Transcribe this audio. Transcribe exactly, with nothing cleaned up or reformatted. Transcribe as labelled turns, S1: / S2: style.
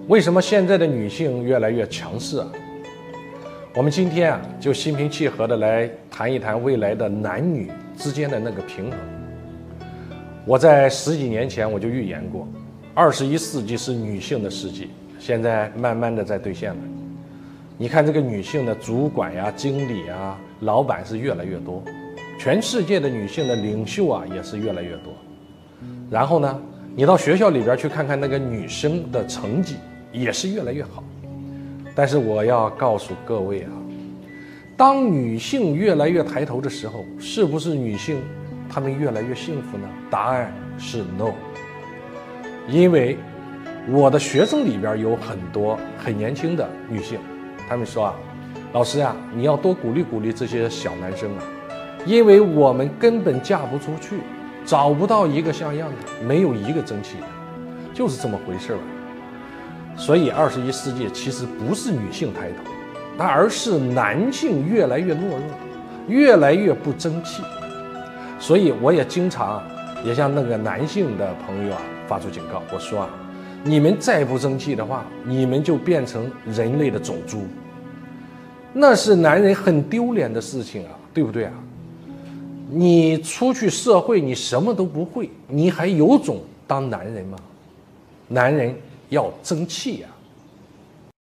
S1: 为什么现在的女性越来越强势啊？我们今天啊，就心平气和的来谈一谈未来的男女之间的那个平衡。我在十几年前我就预言过，二十一世纪是女性的世纪，现在慢慢的在兑现了。你看这个女性的主管呀、经理啊、老板是越来越多，全世界的女性的领袖啊也是越来越多。然后呢，你到学校里边去看看那个女生的成绩也是越来越好。但是我要告诉各位啊，当女性越来越抬头的时候，是不是女性她们越来越幸福呢？答案是 no。 因为我的学生里边有很多很年轻的女性，她们说啊，老师啊，你要多鼓励鼓励这些小男生啊，因为我们根本嫁不出去，找不到一个像样的，没有一个争气的，就是这么回事吧。所以二十一世纪其实不是女性抬头，那而是男性越来越懦弱，越来越不争气。所以我也经常也向那个男性的朋友啊发出警告，我说啊，你们再不争气的话，你们就变成人类的种猪，那是男人很丢脸的事情啊，对不对啊？你出去社会你什么都不会，你还有种当男人吗？男人要争气啊！